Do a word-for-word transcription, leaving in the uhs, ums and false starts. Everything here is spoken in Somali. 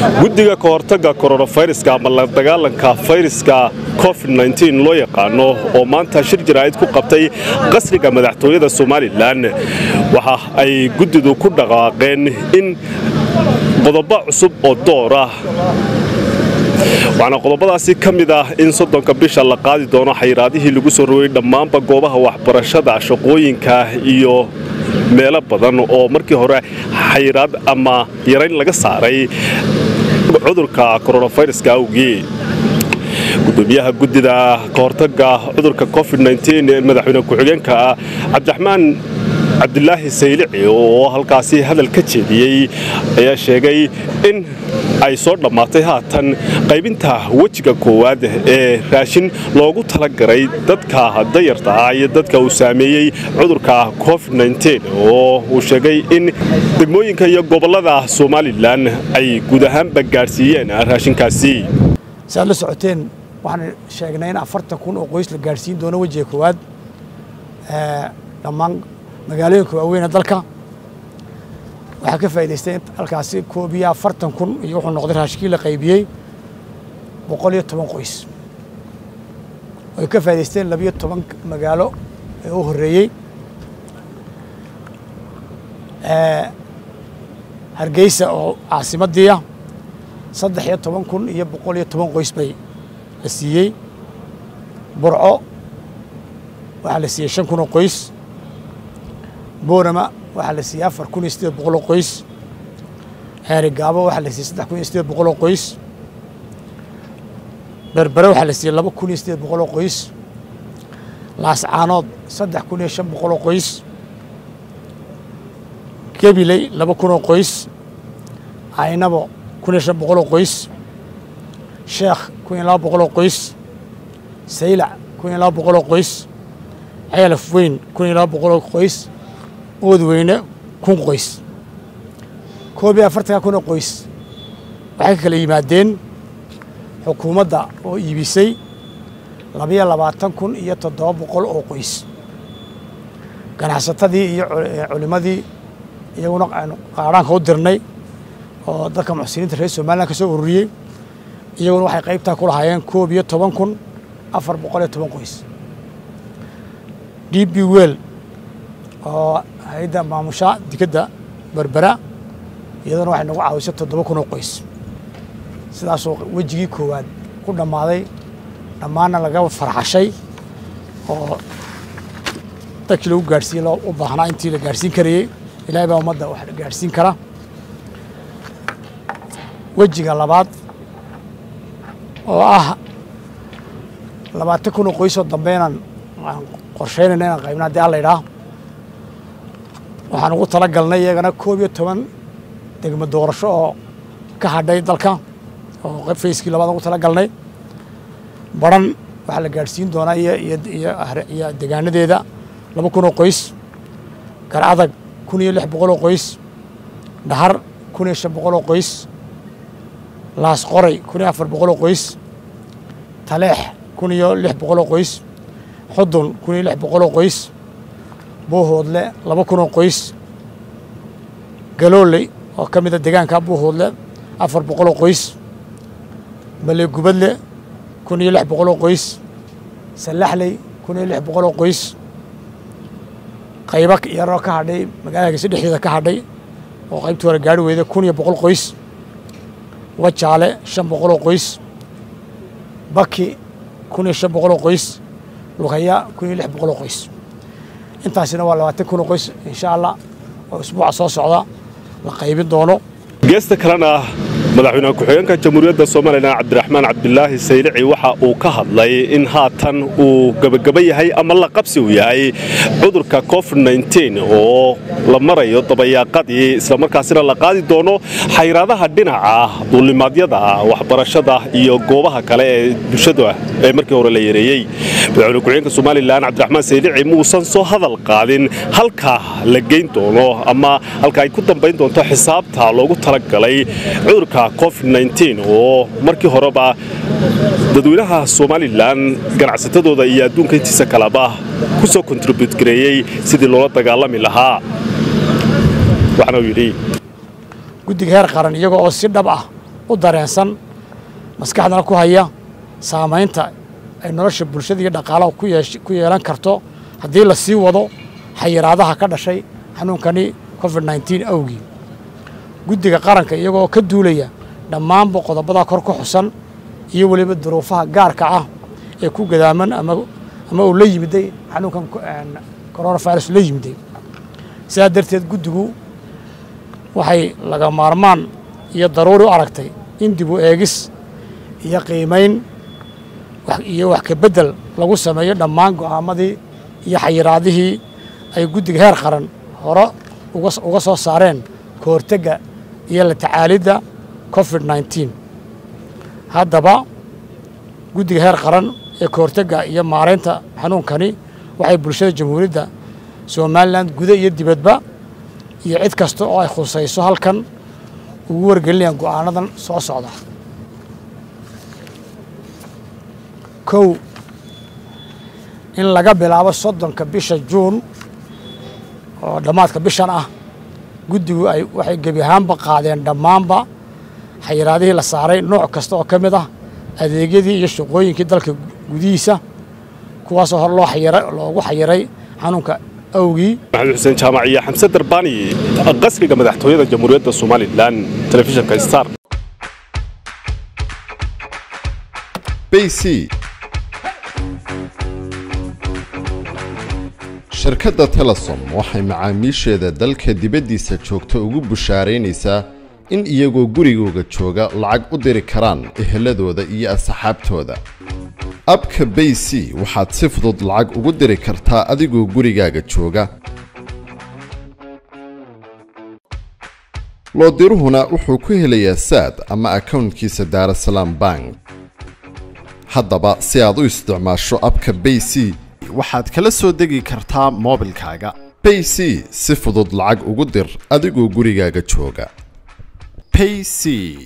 guddiga ka hortagga coronaviruska ama la dagaalanka fayraska covid nineteen loo yaqaano oo maanta shir jaraa'id ku qabtay qasriga madaxtooyada Soomaaliland waxa ay guddidu ku dhaqaaqeen in qodobo cusub oo door ah waxaana qodobadaasi ka mid ah in soddonka bisha la qaadi doono xayiraadihii lagu soo rogay dhammaanba goobaha waxbarashada shaqooyinka iyo meelo badan oo markii hore xayiraad ama yarayn laga saaray cudurka coronaviruska awgii gudoomiyaha guddida ka hortagga cudurka covid nineteen ee madaxweyne ku-xigeenka Cabdiraxmaan Cabdilaahi Saylici oo halkaasi hadal ka jeediyay ayaa sheegay in ay soo dhamaatay haatan qaybinta wajiga koowaad ee raashin loogu talagalay dadka dayarta ah iyo dadka uu saameeyay cudurka covid nineteen oo uu sheegay in degmooyinka iyo gobolada Soomaaliland ay guud ahaanba gaarsiiyeen raashinkaasi saad la socoteen waxaan sheegnay in afartan kun oo qoys la gaarsiin doono wajiga koowaad ee dhammaan magaalooyinka waaweyn dalka waxa ka faa'iideystay halkaasi koob iyo afartan kun iyo wuxuu noqday raashinkii la qaybiyay boqol iyo toban qoys oo ka faa'iideysteen laba iyo toban magaalo ee u horeeyay ee Hargeysa oo caasimadii ah saddex iyo toban kun iyo boqol iyo toban qoys bay la siiyay Burco waxa la siiyay shan kun oo qoys Boorama waxa la siiyay afar kun iyo siddeed boqol oo qoys Xeeri Gaabo waxa la siiyay saddex kun iyo siddeed boqol oo qoys Berbera waxa la siiyay laba kun iyo siddeed boqol oo qoys Laascaanood saddex kun iyo shan boqol oo qoys Gabiley laba kun oo qoys Aynabo kun iyo shan boqol oo qoys Sheekh kun iyo laba boqol oo qoys Saylac kun iyo laba boqol oo qoys Ceelaf Weyn kun iyo laba boqol oo qoys Oodweyne kun qoys koob iyo afartan kun oo qoys waxay kala yimaadeen xukuumadda oo iibisay laba iyo labaatan kun iyo toddoba boqol oo qoys ganacsatadii iyo culimadii iyaguna qaaraanka u dirnay oo dadka muxsiniinta reer Soomaaliland ka soo ururiyay iyaguna waxay qaybta ku lahaayeen koob iyo toban kun afar boqol iyo toban qoys D B Well oo hay'adda maamusha dekedda Berbera iyadana waxay nagu caawisay toddoba kun oo qoys sidaas oo wajigii koowaad ku dhamaaday dhammaana laga farxashay oo dadkii lagu gaarsiin loo u baahnaa intii la gaarsiin karayay ilaahay baa ummadda wax gaarsiin kara wajiga labaad oo ah labaatan kun oo qoys oo dambeynaan qorsheynayna inaan qaybnaa haddii alla yidhaah waxaan ugu talagalnay iyagana koob iyo toban degmo doorasho oo ka hadhay dalka oo fayskii labaad ugu talagalnay baran waxaa la gaarsiin doonaa iyo iyo deegaanadeeda laba kun oo qoys Garadag kun iyo lix boqol oo qoys Dhahar kun iyo shan boqol oo qoys Laas Qoray kun iyo afar boqol oo qoys Taleex kun iyo lix boqol oo qoys Xudun kun iyo lix boqol oo qoys Buuhoodle laba kun oo qoys Galooley oo ka mid ah deegaanka Buuhoodle afar boqol oo qoys Balegubadle kun iyo lix boqol oo qoys Salaxley kun iyo lix boqol oo qoys qaybo yar oo ka hadhay magaalada saddexdeeda ka hadhay oo qaybtii hore gaari weyday kun iyo boqol qoys Wajaale shan boqol oo qoys Baki kun iyo shan boqol oo qoys Lugaya kun iyo lix boqol oo qoys intaasina waa labaatan kun oo qoys insha Allah oo usbuuca soo socda la qaybin doono geesta kalena madaxweynaha ku-xigeenka jamhuuriyadda Soomaaliland Cabdiraxmaan Cabdilaahi Saylici waxa uu ka hadlay in haatan uu gabagaba yahay ama la qabsi u yahay cudurka covid nineteen oo la marayo dabayaaqadii isla markaasina la qaadi doono xayiraadaha dhinaca duulimaadyada waxbarashada iyo goobaha kale ee bulshada ee markii hore la yareeyay madaxweynaha ku-xigeenka Soomaaliland Cabdiraxmaan Saylici muusan soo hadal qaadin halka la geyn doono ama halka ay ku dambeyn doonto xisaabta loogu talagalay cudurka covid nineteen oo markii horeba dadweynaha Soomaaliland ganacsatadooda iyo adduunka intiisa kalaba ku soo contribute gareeyay sidii loo dagaalami lahaa waxaana uu yiri guddiga heer qaran iyaga oo si dhab ah u dareensan maskaxdana ku haya saamaynta ay nolosha bulshada iyo dhaqaalaha ku yeesh ku yeelan karto haddii la sii wado xayiraadaha ka dhashay xanuunkani covid nineteen awgii guddiga qaranka iyagoo ka duulaya dhammaanba qodobada kor ku xusan iyo weliba duruufaha gaarka ah ee ku gadaaman ama ama uu la yimiday xanuunkan coronavirus la yimiday sidaa darteed guddigu waxay laga maarmaan iyo daruuri u aragtay in dib u eegis iyo qiimayn iyo wax ka bedel lagu sameeyo dhammaan go'aamadii iyo xayiraadihii ay guddiga heer qaran hore uga soo saareen ka hortagga iyo la tacaalidda covid nineteen haddaba guddiga heer qaran ee ka hortagga iyo maaraynta xanuunkani waxay bulshada jamhuuriyadda somalilan guda iyo dibadba iyo cid kasta oo ay khusayso halkan ugu wargelinayaan go'aanadan soo socda kow in laga bilaabo soddonka bisha juun oo dhammaadka bishan ah guddigu ay waxay gebi ahaanba qaadeen dhammaanba xayiraadihii la saaray nooc kasta oo ka mid ah adeegyadii iyo shaqooyinkii dalka gudihiisa kuwaasoo hor loo xayiray loogu xayiray xanuunka awgii maxamed xuseen jaamac iyo xamse darbaani qasriga madaxtooyada jamhuuriyadda somalilan telefishinka star bc shirkadda telesom waxay macaamiisheeda dalka dibaddiisa joogta ugu bushaaraynaysaa in iyagoo gurigooga jooga lacag u diri karaan eheladooda iyo asxaabtooda abka bc waxaad si fudud lacag ugu diri kartaa adigoo gurigaaga jooga loodiruhuna wuxuu ku helayaa saad ama akownkiisa daarasalaam bank haddaba si aad u isticmaasho abka bc waxaad kala soo degi kartaa moobilkaaga bc si fudud lacag ugu dir adigoo gurigaaga jooga payc